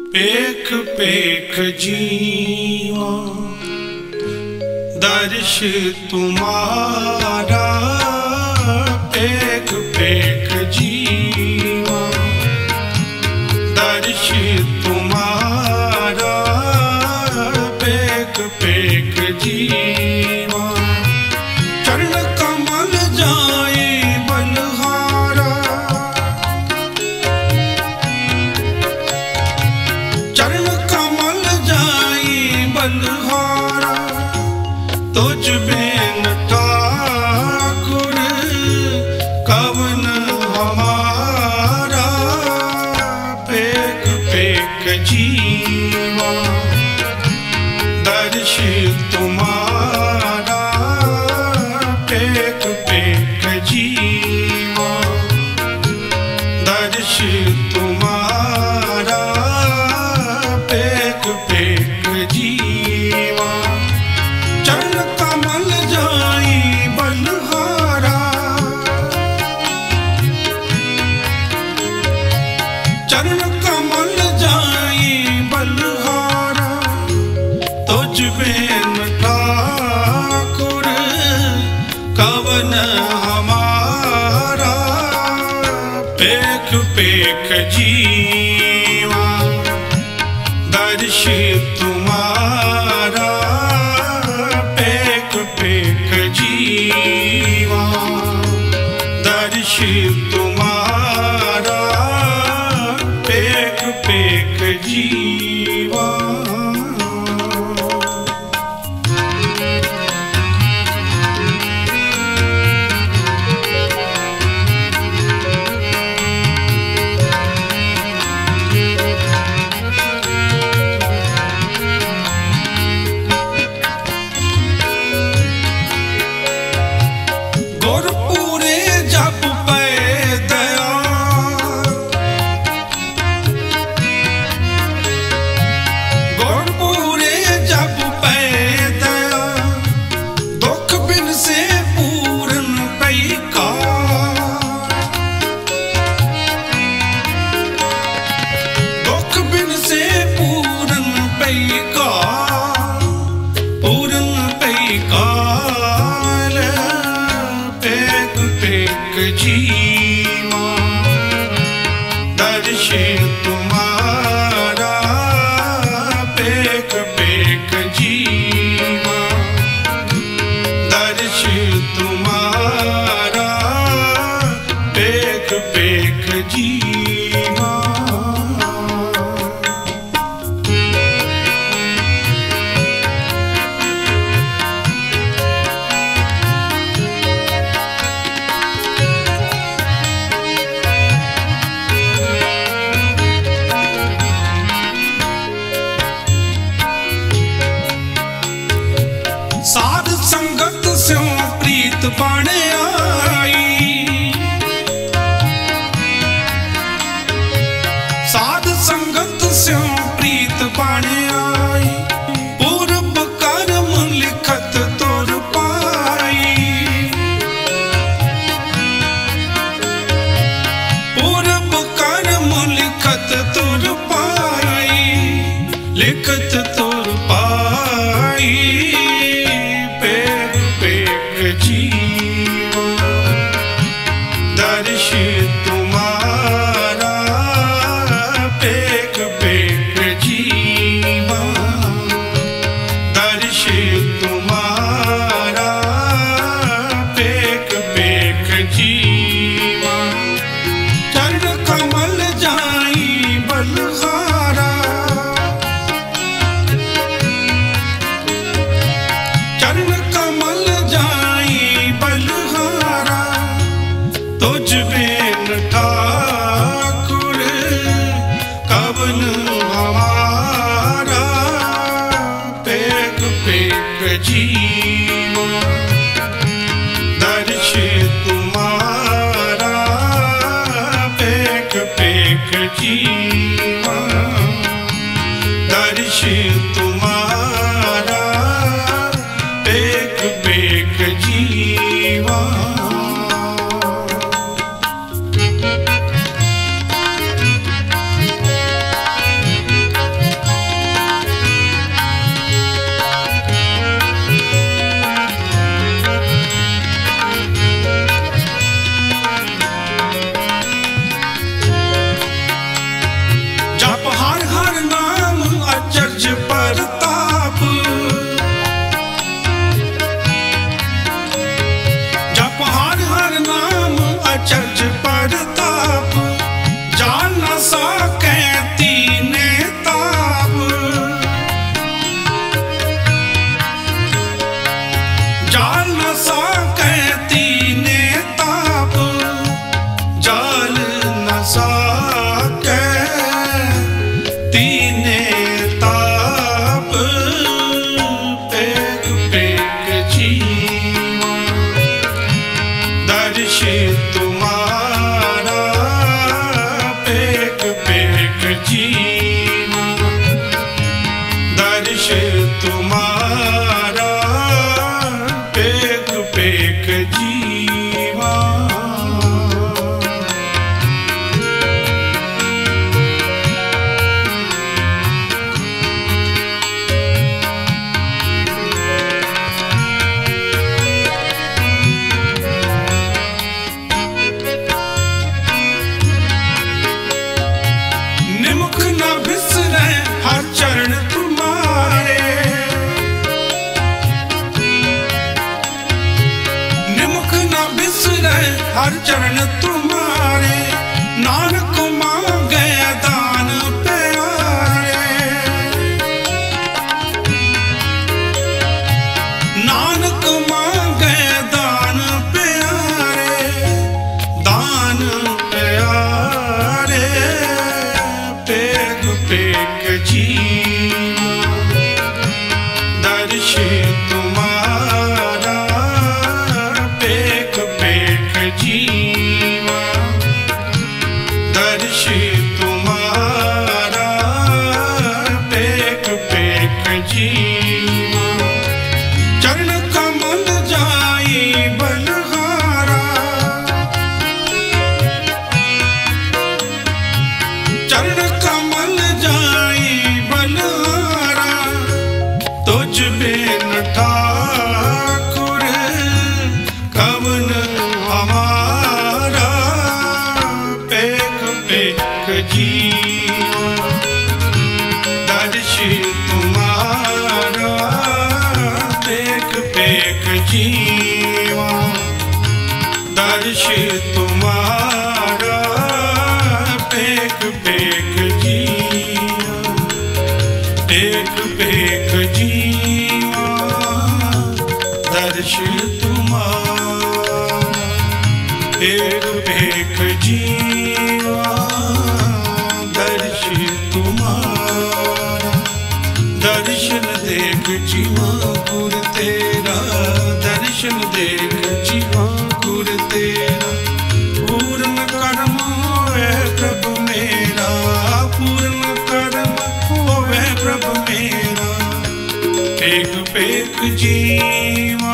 पेख पेख जीवा दर्श तुम्हारा, पेख पेख जीवा दर्श तुम्हारा, पेख पेख जीवा चरण कमल जाए बलहारा, चरण कमल जाए बलहारा, तुझ बिन ठाकुर कवन हमारा, पेख पेख जीवा दर्श तुम्हारा, पेख पेख जीवा दर्श तुम्हारा, पेख पेख जीवा चरण कमल जाई बलहारा, चरण कमल जाई बलहारा, तुझ बिन ठाकुर कवन हमारा, पेख पेख जीवा दर्श तुम्हारा, पेख पेख जीवा दर्श तुम्हारा, पेख पेख जीवा। गुरपुरे जप पे दया, गुरपुरे जप पे दया, दुख बिन से पूरन पई का, दुख बिन से पूरन पई का, पूरन पई काल, पेख पेख जीवा दर्श तुम्हारा, पेख पेख जीवा दर्श तुम्हारा, पेख पेख जीवा। साध संगत स्यों प्रीत बन आई, साध संगत स्यों प्रीत बन आई, पूर्व कर्म लिखत तुर पाई, पूर्व कर्म लिखत तुर पाई, लिखत तुर पाई, पेख पेख जीवा दर्श तुम्हारा, पेख पेख जीवा दर्श तुम्हारा, पेख पेख जीवा चरण कमल जाई बलहारा, चरण कमल जाई बलहारा, तुझ बिन ठाकुर कवन हमारा, पेख पेख जीवा दर्श तुम्हारा, पेख पेख जीवा दर्श तुम्हारा, पेख पेख जीवा। चरण तुम्हारे नानक मांगे दान प्यारे। नानक मांगे दान प्यारे, दान प्यारे। पेग पेग जीवा दर्श तुम्हारा, पेग पेग जीवा दर्श तुम्हारा, पेग पेग जीवा। चरण कमल जाई बलहारा, चरण कमल जाई बलहारा। तुझ बिन ठाकुर कवन हमारा, पेग पेग जीवा दर्श तुम्हारा, पेग पेग जीवा दर्श तुम्हारा, पेग पेग जीवा। पेग पेग जीवा दर्श तुम्हारा, पेग पेग जीवा दर्श तुम्हारा। दर्शन देख जीवा गुर तेरा, दर्शन देख जीवा गुर तेरा। पूर्ण कर्म होवे प्रभु मेरा, पूर्ण कर्म होवे प्रभु मेरा। पेग पेग जीवा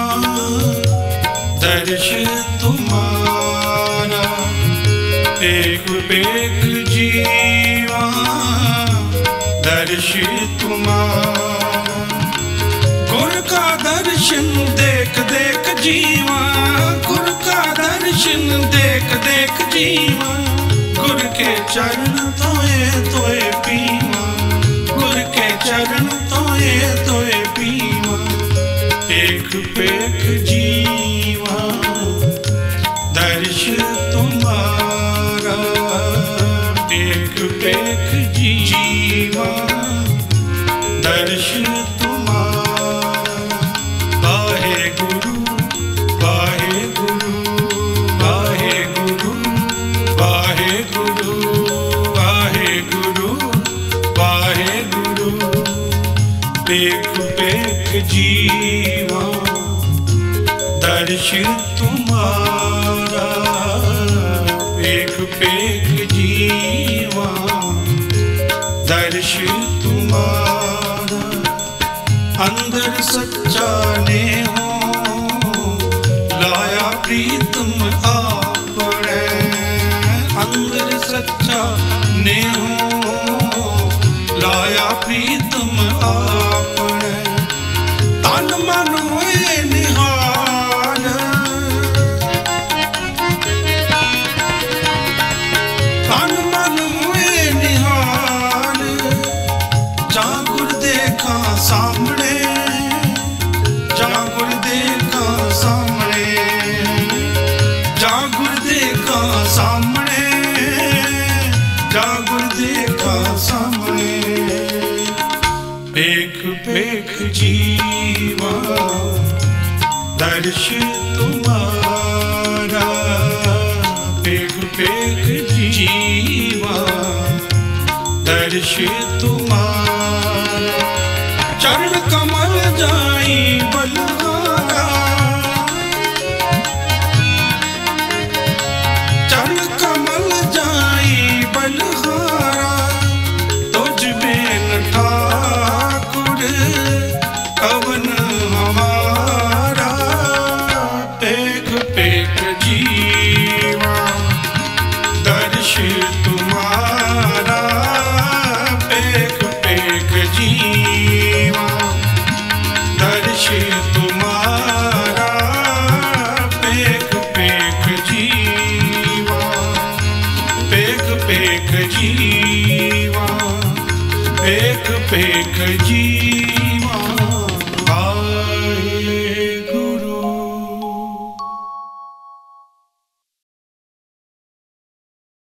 दर्श तुम्हारा, पेग पेग जीवा दर्श तुम्हारा। गुर का दर्शन देख देख जीवा, गुर का दर्शन देख देख जीवा। गुर के चरण तोए तोए पीवा, गुर के चरण तोए तोए पीवा। पेग पेग जीवा दर्श तुम्हारा, पेग पेग जीवा दर्श तुम्हारा। वाहे गुरु वाहे गुरु वाहे गुरु वाहे गुरु वाहे गुरु वाहे गुरु। पेग पेग जीवा दर्श तुम्हारा, पेग पेग जीवा दर्श तुम्हारा। अंदर सच्चा ने हो लाया प्रीतम आपने, अंदर सच्चा ने हो लाया प्रीतम आपने। तन मन होए निहाल, तन मन होए निहाल। जा गुर देखा सामने, जा गुर देखा सामने, जा गुर देखा सामने, जा गुर देखा सामने। पेग पेग जीवा दर्श तुम्हारा, पेग पेग जीवा दर्श तुम्हारा। चरण कमल जाई बलहारा, चरण कमल जाई बलहारा। तुझ बिन ठाकुर कवन हमारा, पेग पेग जीवा दर्श तुम्हारा, पेग पेग जीवा दर्श तुम्हारा, पेग पेग जीवा, पेग पेग जीवा, पेग पेग जीवा।